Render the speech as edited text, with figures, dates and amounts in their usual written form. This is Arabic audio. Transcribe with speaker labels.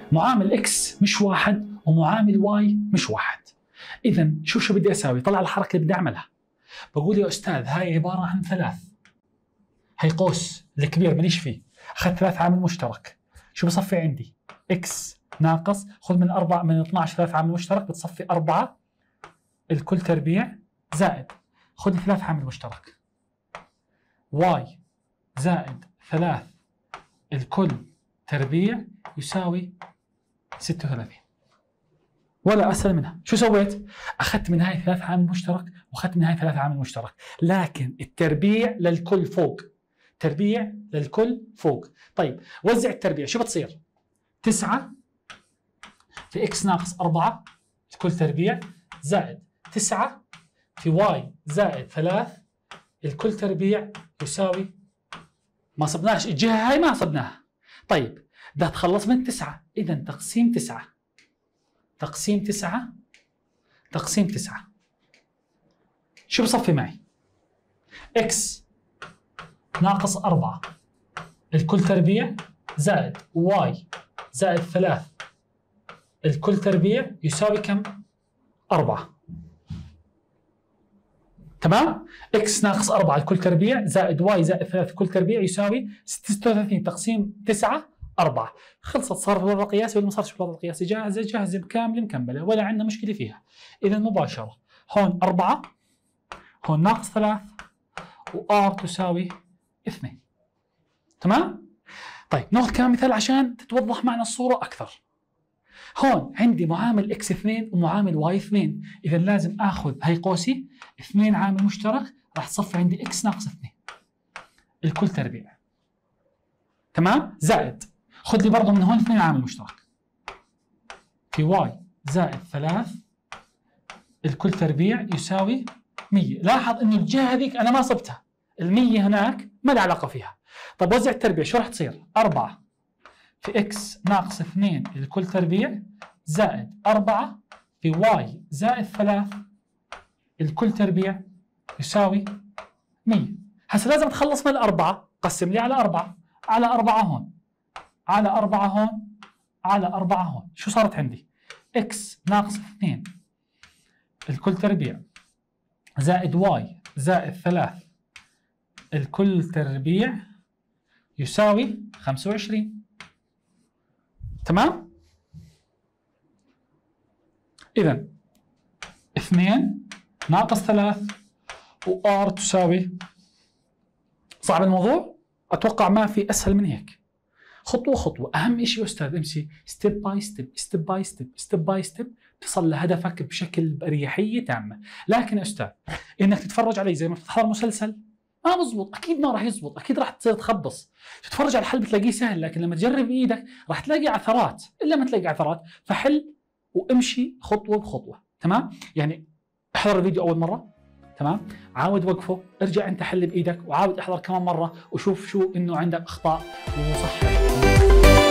Speaker 1: معامل اكس مش واحد ومعامل واي مش واحد. اذا شو بدي اسوي؟ طلع الحركه اللي بدي اعملها. بقول يا استاذ هاي عباره عن ثلاث، هي قوس الكبير ماليش فيه، اخذت ثلاث عامل مشترك، شو بصفي عندي؟ اكس ناقص، خذ من 4 من 12 ثلاث عامل مشترك بتصفي 4 الكل تربيع زائد، خذ ثلاث عامل مشترك، واي زائد 3 الكل تربيع يساوي 36. ولا اسهل منها. شو سويت؟ اخذت من هاي ثلاث عامل مشترك واخذت من هاي ثلاث عامل مشترك، لكن التربيع للكل فوق، تربيع للكل فوق. طيب وزع التربيع، شو بتصير؟ 9 في اكس ناقص 4 الكل تربيع زائد 9 في واي زائد 3 الكل تربيع يساوي، ما صبناش الجهة هاي، ما صبناها. طيب بدها تخلص من 9، إذا تقسيم 9 تقسيم 9 تقسيم 9 شو بصفي معي؟ اكس ناقص 4 الكل تربيع زائد واي زائد 3 الكل تربيع يساوي كم؟ 4. تمام؟ اكس ناقص 4 الكل تربيع زائد واي زائد 3 الكل تربيع يساوي 36 تقسيم 9 4. خلصت، صار بالوضع القياسي ولا ما صارش بالوضع القياسي؟ جاهزه جاهزه كامله مكمله ولا عندنا مشكله فيها. اذا مباشره هون 4 هون ناقص 3 وار تساوي 2. تمام؟ طيب ناخذ كمان مثال عشان تتوضح معنا الصوره اكثر. هون عندي معامل اكس 2 ومعامل واي 2، اذا لازم اخذ هي قوسي 2 عامل مشترك، راح تصفي عندي اكس ناقص 2 الكل تربيع. تمام؟ زائد خذ لي برضه من هون 2 عامل مشترك في واي زائد 3 الكل تربيع يساوي 100. لاحظ انه الجهه هذيك انا ما صبتها، ال100 هناك ما لها علاقه فيها. طيب وزع التربيع شو راح تصير؟ 4 في اكس ناقص 2 الكل تربيع زائد 4 في واي زائد 3 الكل تربيع يساوي 100. هسه لازم اتخلص من الأربعة، قسم لي على 4 على 4 هون على 4 هون على 4 هون. شو صارت عندي؟ اكس ناقص 2 الكل تربيع زائد واي زائد 3 الكل تربيع يساوي 25. تمام؟ إذا 2 ناقص 3 وآر تساوي، صعب الموضوع؟ أتوقع ما في أسهل من هيك. خطوة خطوة، أهم شيء يا أستاذ امشي ستيب باي ستيب ستيب باي ستيب ستيب باي ستيب تصل لهدفك بشكل بأريحية تامة. لكن يا أستاذ إنك تتفرج علي زي ما تتحضر مسلسل ما بزبط، أكيد ما راح يزبط، أكيد راح تصير تخبص. تتفرج على الحل بتلاقيه سهل، لكن لما تجرب بإيدك راح تلاقي عثرات. إلا ما تلاقي عثرات فحل وامشي خطوة بخطوة. تمام؟ يعني احضر الفيديو أول مرة، تمام؟ عاود وقفه، ارجع انت حل بايدك وعاود احضر كمان مره وشوف شو انه عندك اخطاء وصحح.